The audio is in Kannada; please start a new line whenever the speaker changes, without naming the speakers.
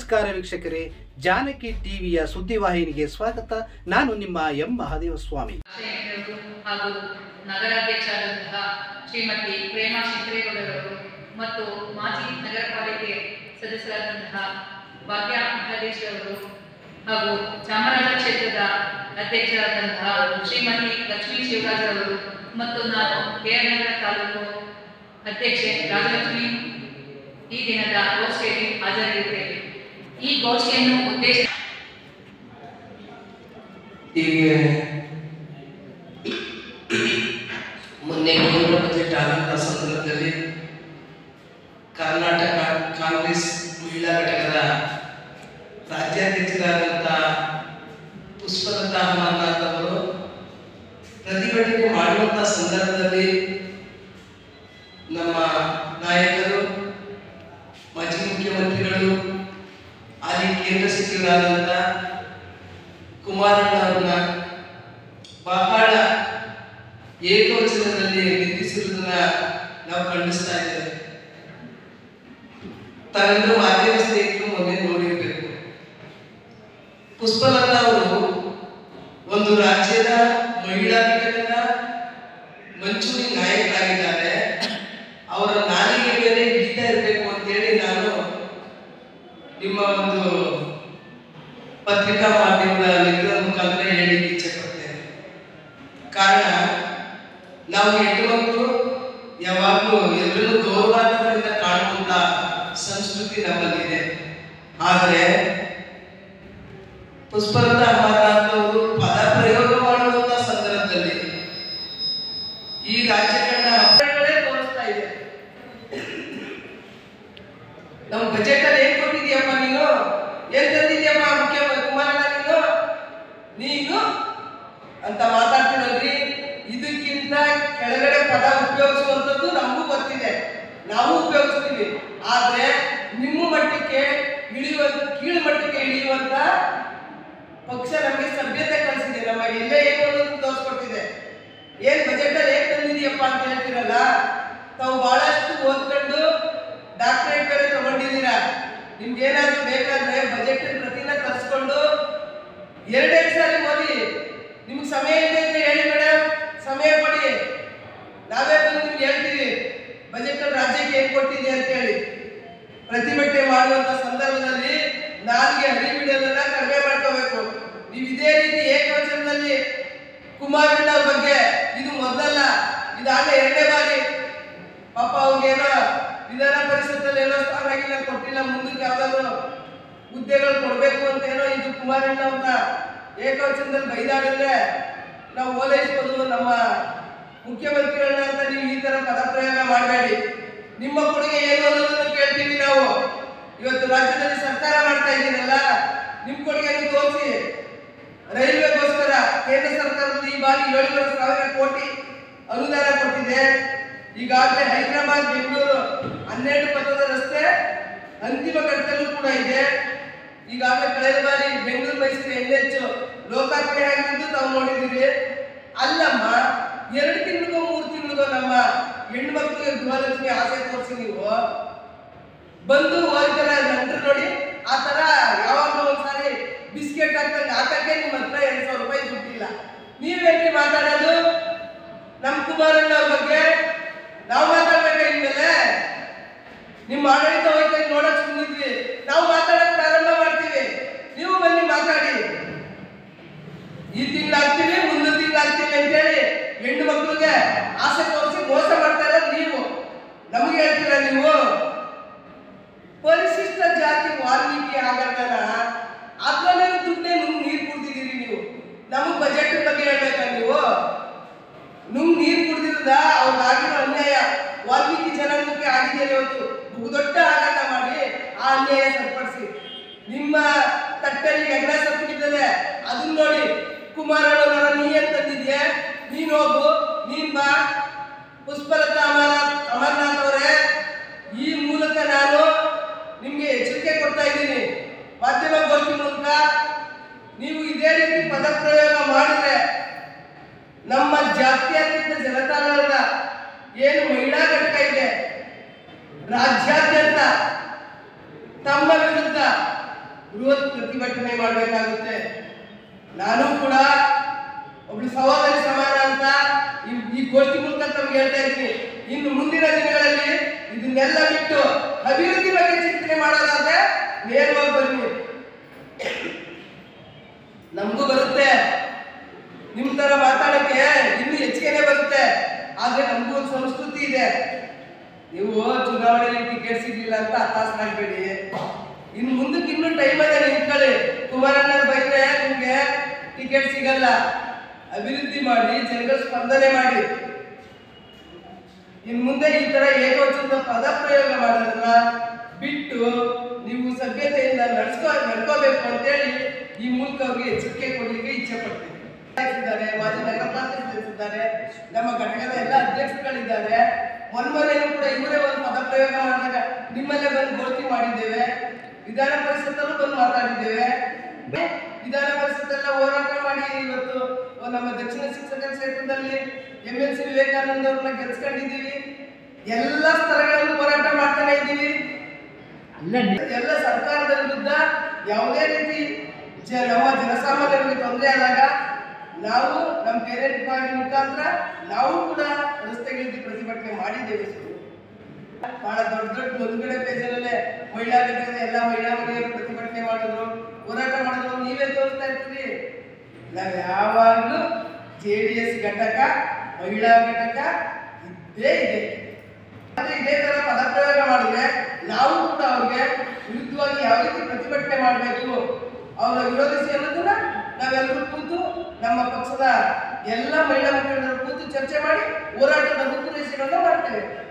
ನಮಸ್ಕಾರ ವೀಕ್ಷಕರೇ, ಜಾನಕಿ ಟಿವಿಯ ಸುದ್ದಿವಾಹಿನಿಗೆ ಸ್ವಾಗತ. ನಾನು ನಿಮ್ಮ ಎಂ ಮಹಾದೇವ ಸ್ವಾಮಿ.
ಹಾಗೂ ನಗರಾಧ್ಯಕ್ಷರಾದಂತಹ ಶ್ರೀಮತಿ ಪ್ರೇಮಾ ಶಿಂತ್ರೇಗೌಡರವರು ಮತ್ತು ಮಾಜಿ ನಗರ ಪಾಲಿಕೆ ಸದಸ್ಯರಾದಂತಹ ಭಾಗ್ಯ ಮಹದೇಶ್ ಅವರು ಹಾಗೂ ಚಾಮರಾಜ ಕ್ಷೇತ್ರದ ಅಧ್ಯಕ್ಷರಾದಂತಹ ಶ್ರೀಮತಿ ಲಕ್ಷ್ಮೀ ಶಿವರಾಜ್ ಅವರು ಮತ್ತು ನಾನು ಕೆಆರ್ನಗರ ತಾಲೂಕು ಅಧ್ಯಕ್ಷೆ ರಾಜಲಕ್ಷ್ಮಿ ಈ ದಿನದ ಗೋಷ್ಠಿಯಲ್ಲಿ ಹಾಜರಿರುತ್ತೇವೆ. ಈ ಗೋಷ್ಠಿಯನ್ನು ಉದ್ದೇಶ
ಮೊನ್ನೆ ಕೇಂದ್ರ ಬಜೆಟ್ ಆದಂತಹ ಸಂದರ್ಭದಲ್ಲಿ ಕರ್ನಾಟಕ ಕಾಂಗ್ರೆಸ್ ಮಹಿಳಾ ಘಟಕದ ರಾಜ್ಯಾಧ್ಯಕ್ಷರಾದಂತಹ ಪುಷ್ಪಲತಾ ಅಮರನಾಥ್ ಅವರು ಪ್ರತಿಭಟನೆ ಮಾಡುವಂತಹ ಸಂದರ್ಭದಲ್ಲಿ ನಮ್ಮ ನಾಯಕರು, ಮಾಜಿ ಮುಖ್ಯಮಂತ್ರಿಗಳು, ಹಾಲಿ ಕೇಂದ್ರ ಸಚಿವರಾದಂಥ ಕುಮಾರಣ್ಣ ಅವರನ್ನ ಬಹಳ ಏಕವಚನದಲ್ಲಿ ನಿಂದಿಸಿರುವುದನ್ನ ನಾವು ಖಂಡಿಸ್ತಾ ಇದ್ದೇವೆ. ತಾವೆಲ್ಲರೂ ಮಾಧ್ಯಮ ಸ್ನೇಹಿತರು ಮೊನ್ನೆ ನೋಡಿರಬೇಕು. ಪುಷ್ಪಲತಾ ಅವರು ಒಂದು ರಾಜ್ಯದ ಮಹಿಳಾ ಘಟಕದ ಮಂಚೂರಿ ನಾಯಕರಾಗಿದ್ದಾರೆ. ಅವರ ನಾಲಿಗೆ ಮೇಲೆ ಹಿಡಿತಾ ಇರಬೇಕು ಅಂತೇಳಿ ನಾನು ನಿಮ್ಮ ಒಂದು ಪತ್ರಿಕಾ ಮಾಧ್ಯಮದ ಮಿತ್ರರ ಮುಖಾಂತರ ಹೇಳಿಕ್ಕೆ ಇಚ್ಛೆ ಪಡ್ತೇನೆ. ಕಾರಣ, ನಾವು ಹೆಣ್ಣುಮಕ್ಕಳು ಯಾವಾಗಲೂ ಎಲ್ಲರೂ ಗೌರವಾನ್ವಿತರಿಂದ ಕಾಣುವಂತ ಸಂಸ್ಕೃತಿ ನಮ್ಮಲ್ಲಿದೆ. ಆದರೆ ಪುಷ್ಪಲತಾ ಅಮರನಾಥ್ ಅವರು ಪದ ಪ್ರಯೋಗ ಮಾಡುವಂತ ಸಂದರ್ಭದಲ್ಲಿ ಈ ರಾಜ್ಯಗಳನ್ನ ತೋರಿಸ್ತಾ ಇದೆ. ನಮ್ಮ ಬಜೆಟ್ ಅಲ್ಲಿ ಏನ್ ಕೊಟ್ಟಿದ್ಯಪ್ಪ ನೀನು, ಏನ್ ತಂದಿದ್ಯಪ್ಪ ಕುಮಾರಣ್ಣ ನೀನು ಅಂತ ಮಾತಾಡ್ತೀರಲ್ರಿ. ಇದಕ್ಕಿಂತ ಕೆಳಗಡೆ ಪದ ಉಪಯೋಗಿಸುವಂಥದ್ದು ನಮಗೂ ಗೊತ್ತಿದೆ, ನಾವು ಉಪಯೋಗಿಸ್ತೀವಿ. ಆದ್ರೆ ನಿಮ್ಮ ಮಟ್ಟಕ್ಕೆ ಕೀಳು ಮಟ್ಟಕ್ಕೆ ಇಳಿಯುವಂತ ಪಕ್ಷ ನಮಗೆ ಸಭ್ಯತೆ ಕಲಿಸಿದೆ. ನಮ್ಮ ಎಲ್ಲೇ ಏನು ಅನ್ನೋದು ತೋರಿಸ್ಕೊಟ್ಟಿದೆ. ಏನ್ ಬಜೆಟ್ ಅಲ್ಲಿ ಏನ್ ತಂದಿದೀಯಪ್ಪ ಅಂತ ಹೇಳ್ತೀರಲ್ಲ, ತಾವು ಬಹಳಷ್ಟು ಓದ್ಕೊಂಡು ಡಾಕ್ಟರೇಟ್ ಬೇರೆ ತಗೊಂಡಿದ್ದೀರಾ. ನಿಮ್ಗೆ ಏನಾದ್ರು ಬೇಕಾದ್ರೆ ಬಜೆಟ್ ಪ್ರತಿನ ತರಿಸ್ಕೊಂಡು ಎರಡೆರಡು ಸಾರಿ ಓದಿ. ನಿಮ್ಗೆ ಸಮಯ ಇದೆ ಅಂತ ಹೇಳಿ ಮೇಡಮ್, ಸಮಯ ಕೊಡಿ, ನಾವೇ ಬಂದು ನಿಮ್ಗೆ ಹೇಳ್ತೀವಿ ಬಜೆಟ್ ಅಲ್ಲಿ ರಾಜ್ಯಕ್ಕೆ ಏನ್ ಕೊಟ್ಟಿದೆ ಅಂತ ಹೇಳಿ. ಪ್ರತಿಭಟನೆ ಮಾಡುವಂತ ಸಂದರ್ಭದಲ್ಲಿ ನಾಲ್ಗೆ ಹರಿಬಿಡೋದನ್ನ ಕಡಿಮೆ ಮಾಡ್ಕೋಬೇಕು. ನೀವು ಇದೇ ರೀತಿ ಏಕವಚನದಲ್ಲಿ ಕುಮಾರಣ್ಣ ಅವ್ರ ಬಗ್ಗೆ, ಇದು ಮೊದಲಲ್ಲ, ಇದಾಗಲೇ ಎರಡನೇ ಬಾರಿ. ಪಾಪ ಅವ್ರಿಗೇನೋ ವಿಧಾನ ಪರಿಷತ್ತಲ್ಲಿ ಏನೋ ಸ್ಥಾನ ಕೊಟ್ಟಿಲ್ಲ, ಮುಂದಕ್ಕೆ ಯಾವ್ದಾದ್ರು ಹುದ್ದೆಗಳು ಕೊಡ್ಬೇಕು ಅಂತ ಏನೋ ಇದು ಕುಮಾರಣ್ಣ ಅವ್ರನ್ನ ಏಕವಚನದಲ್ಲಿ ಬೈದಾಡಿದ್ರೆ ನಾವು ಓಲೈಸ್ಬೋದು ನಮ್ಮ ಮುಖ್ಯಮಂತ್ರಿಗಳನ್ನ ಅಂತ. ನೀವು ಈ ತರ ಪದಪ್ರಯೋಗ ಮಾಡಬೇಡಿ. ನಿಮ್ಮ ಕೊಡುಗೆ ಏನು ಅನ್ನೋದನ್ನು ಕೇಳ್ತೀವಿ ನಾವು. ಇವತ್ತು ರಾಜ್ಯದಲ್ಲಿ ಸರ್ಕಾರ ಮಾಡ್ತಾ ಇದ್ದೀರಲ್ಲ, ನಿಮ್ ಕೊಡುಗೆಯನ್ನು ತೋರಿಸಿ. ರೈಲ್ವೆಗೋಸ್ಕರ ಕೇಂದ್ರ ಸರ್ಕಾರದಲ್ಲಿ ಈ ಬಾರಿ 7,000 ಕೋಟಿ ಅನುದಾನ ಕೊಟ್ಟಿದೆ. ಈಗಾಗಲೇ ಹೈದರಾಬಾದ್ ಬೆಂಗಳೂರು 12 ಪಥದ ರಸ್ತೆ ಅಂತಿಮ ಘಟ್ಟದಲ್ಲೂ ಕೂಡ ಇದೆ. ಈಗಾಗಲೇ ಕಳೆದ ಬಾರಿ ಬೆಂಗಳೂರು ಮೈಸೂರು NH ಲೋಕಾರ್ಪಣೆ ಆಗಿದ್ದು ತಾವು ನೋಡಿದ್ದೀರಿ. ಅಲ್ಲಮ್ಮ, 2 ತಿಂಗಳಿಗೋ 3 ತಿಂಗಳಿಗೋ ನಮ್ಮ ಹೆಣ್ಣು ಮಕ್ಕಳಿಗೆ ಗೃಹಲಕ್ಷ್ಮಿ ಆಸೆ ತೋರಿಸಿ ನೀವು ಬಂದು ಹೋಗ್ತಾರ ನಂತರ ನೋಡಿ. ಆ ತರ ಯಾವಾಗಲೂ ಒಂದ್ಸಾರಿ ಬಿಸ್ಕೆಟ್ ಹಾಕಕ್ಕೆ ನಿಮ್ಮ ಹತ್ರ 2,000 ರೂಪಾಯಿ ದುಡ್ಡಿಲ್ಲ. ನೀವೇನ್ರಿ ಮಾತಾಡೋದು ನಮ್ಮ ಕುಮಾರಣ್ಣ ಅವ್ರ ಬಗ್ಗೆ? ನಾವು ಮಾತಾಡ್ಬೇಕು ಇನ್ಮೇಲೆ. ನಿಮ್ಮ ಆಡಳಿತ ವೈಖರಿ ನೋಡಕ್ ಸುಮ್ಮನಿದ್ವಿ, ನಾವು ಮಾತಾಡಕ್ ಪ್ರಾರಂಭ ಮಾಡ್ತೀವಿ. ನೀವು ಬನ್ನಿ ಮಾತಾಡಿ. ಈ ತಿಂಗಳಾಗ್ತೀವಿ, ಮುಂದಿನ ತಿಂಗಳಾಗ್ತೀವಿ ಅಂತೇಳಿ ಹೆಣ್ಣು ಮಕ್ಕಳಿಗೆ ಆಸೆ ತೋರಿಸಿ ಮೋಸ ಮಾಡ್ತಾರೆ ನೀವು. ನಮಗೆ ಹೇಳ್ತೀರ ನೀವು? ಪರಿಶಿಷ್ಟ ಜಾತಿ ವಾಲ್ಮೀಕಿ ಆಗಟ್ಟನ ಅದ್ರಲ್ಲೇ ದುಡ್ಡೇ ನೀರು ಕುಡ್ದಿದ್ದೀರಿ ನೀವು. ನಮಗ್ ಬಜೆಟ್ ಬಗ್ಗೆ ಹೇಳ್ಬೇಕಾ ನೀವು? ನೀರು ಕುಡ್ದಿರದ ಅವ್ರಿಗಾಗಿರೋ ಅನ್ಯಾಯ ವಾಲ್ಮೀಕಿ ಜನಾಂಗಕ್ಕೆ ಆಗಿದೆಯಲ್ಲ, ಇವತ್ತು ದೊಡ್ಡ ಆಘಾತ ಮಾಡಿ ಆ ಅನ್ಯಾಯ ಸರಿಪಡಿಸಿ. ನಿಮ್ಮ ತಟ್ಟಲ್ಲಿ ಎಗ್ರ ಸತ್ತಿದ್ದಾರೆ, ಅದನ್ನ ನೋಡಿ ಕುಮಾರಣ್ಣ ನೀ ಏನ್ ತಂದಿದ್ಯಾ, ನೀನ್ ಹೋಗು, ನೀನ್ ಬಾ. ಪುಷ್ಪಲತಾ ಅಮರನಾಥ್ ಅವರೇ, ಈ ಮೂಲಕ ನಾನು ನಿಮ್ಗೆ ಎಚ್ಚರಿಕೆ ಕೊಡ್ತಾ ಇದ್ದೀನಿ. ಮಾಧ್ಯಮ ಗೋಷ್ಠಿ ಮೂಲಕ ನೀವು ಇದೇ ರೀತಿ ಪದಪ್ರಯೋಗ ಮಾಡಿದ್ರೆ ನಮ್ಮ ಜಾತ್ಯತೀತ ಜನತಾದಳದ ಏನು ಮಹಿಳಾ ಘಟಕ ಇದೆ ರಾಜ್ಯಾದ್ಯಂತ ತಮ್ಮ ವಿರುದ್ಧ ಬೃಹತ್ ಪ್ರತಿಭಟನೆ ಮಾಡಬೇಕಾಗುತ್ತೆ. ನಾನು ಕೂಡ ಒಬ್ಳು ಸಹೋದರಿ ಸಮಾನ ಅಂತ ಈ ಗೋಷ್ಠಿ ಮೂಲಕ ತಮ್ಗೆ ಹೇಳ್ತಾ ಇದ್ದೀನಿ. ಇನ್ನು ಮುಂದಿನ ದಿನಗಳಲ್ಲಿ ಇದನ್ನೆಲ್ಲ ಬಿಟ್ಟು ಅಭಿವೃದ್ಧಿ ಬಗ್ಗೆ ಚಿಂತನೆ ಮಾಡೋದಾದ್ರೆ ನೇರವಾಗಿ ಬನ್ನಿ, ನಮಗೂ ಬರುತ್ತೆ. ನಿಮ್ ತರ ಮಾತಾಡಕ್ಕೆ ಇನ್ನು ಹೆಚ್ಚಿಗೆನೆ ಬರುತ್ತೆ. ಆದ್ರೆ ನಮಗೂ ಒಂದು ಸಂಸ್ಕೃತಿ ಇದೆ. ನೀವು ಚುನಾವಣೆಯಲ್ಲಿ ಟಿಕೆಟ್ ಸಿಗ್ಲಿಲ್ಲ ಅಂತ ಹತಾಶರಾಗಬೇಡಿ. ಇನ್ನು ಮುಂದಕ್ಕೆ ಇನ್ನೂ ಟೈಮ್ ಅದೇ, ನಿಂತ್ಕೊಳ್ಳಿ. ಕುಮಾರಣ್ಣ ಬೈದ್ರೆ ನಿಮ್ಗೆ ಟಿಕೆಟ್ ಸಿಗಲ್ಲ. ಅಭಿವೃದ್ಧಿ ಮಾಡಿ, ಜನಗಳ ಸ್ಪಂದನೆ ಮಾಡಿ. ಇನ್ನು ಮುಂದೆ ಈ ತರ ಏಕವಚನದ ಪದ ಪ್ರಯೋಗ ಮಾಡೋದನ್ನ ಬಿಟ್ಟು ನೀವು ಸಭ್ಯತೆಯಿಂದ ನಡ್ಕೋಬೇಕು ಅಂತೇಳಿ ಈ ಮೂಲಕ ಅವ್ರಿಗೆ ಎಚ್ಚರಿಕೆ ಕೊಡಲಿಕ್ಕೆ ಇಚ್ಛೆ ಪಡ್ತೀನಿ. ಮಾಜಿ ನಗರ ಪಾಲಿಸಿದ್ದಾರೆ, ನಮ್ಮ ಘಟಕದ ಎಲ್ಲ ಅಧ್ಯಕ್ಷರುಗಳಿದ್ದಾರೆ. ಮೊನ್ನೆಯೂ ಕೂಡ ಇವರೇ ಒಂದು ಪದ ಪ್ರಯೋಗ ಮಾಡಿದಾಗ ನಿಮ್ಮಲ್ಲೇ ಬಂದು ಗೋಷ್ಠಿ ಮಾಡಿದ್ದೇವೆ. ವಿಧಾನ ಪರಿಷತ್ತಲ್ಲೂ ಬಂದು ಮಾತಾಡಿದ್ದೇವೆ. ವಿಧಾನ ಪರಿಷತ್ತೆಲ್ಲ ಹೋರಾಟ ಮಾಡಿ ಇವತ್ತು ನಮ್ಮ ದಕ್ಷಿಣ ಶಿಕ್ಷಕರ ಕ್ಷೇತ್ರದಲ್ಲಿ MLC ವಿವೇಕಾನಂದ ಅವ್ರನ್ನ ಗೆಲ್ಸ್ಕೊಂಡಿದ್ದೀವಿ. ಎಲ್ಲ ಸ್ತರಗಳಲ್ಲೂ ಹೋರಾಟ ಮಾಡ್ತಾನೆ ಇದ್ದೀವಿ. ಎಲ್ಲ ಸರ್ಕಾರದ ವಿರುದ್ಧ ಯಾವುದೇ ರೀತಿ ನಮ್ಮ ಜನಸಾಮಾನ್ಯರಿಗೆ ತೊಂದರೆ ಆದಾಗ ನಾವು ನಮ್ಮ ಪೇರೆಂಟ್ ಪಾರ್ಟಿ ಮುಖಾಂತರ ನಾವು ಕೂಡ ರಸ್ತೆಗಳಲ್ಲಿ ಪ್ರತಿಭಟನೆ ಮಾಡಿದ್ದೇವೆ. ಬಹಳ ದೊಡ್ಡ ಒಂದ್ಗಡೆ ಪೇಜಲ್ಲೇ ಮಹಿಳಾ ಘಟಕದ ಎಲ್ಲ ಮಹಿಳಾ ಮಹಿಳೆಯರು ಪ್ರತಿಭಟನೆ ಮಾಡಿದ್ರು, ಹೋರಾಟ ಮಾಡಿದ್ರು. ನೀವೇ ತೋರಿಸ್ತಾ ಇರ್ತೀರಿ. ನಾವು ಯಾವಾಗಲೂ JDS ಘಟಕ, ಮಹಿಳಾ ಘಟಕ ಇದ್ದೇ ಇದೆ. ಅದೇ ಇದೇ ತರ ಪದಪ್ರಯೋಗ ಮಾಡಿದ್ರೆ ನಾವು ಕೂಡ ಅವ್ರಿಗೆ ವಿರುದ್ಧವಾಗಿ ಯಾವ ರೀತಿ ಪ್ರತಿಭಟನೆ ಮಾಡಬೇಕು, ಅವರ ವಿರೋಧಿಸಿ ಅನ್ನೋದನ್ನ ನಾವೆಲ್ಲರೂ ಕೂತು ನಮ್ಮ ಪಕ್ಷದ ಎಲ್ಲ ಮಹಿಳಾ ಮುಖಂಡರು ಕೂತು ಚರ್ಚೆ ಮಾಡಿ ಹೋರಾಟದ ರೂಪುರೇಷೆಗಳನ್ನ ಮಾಡ್ತೇವೆ.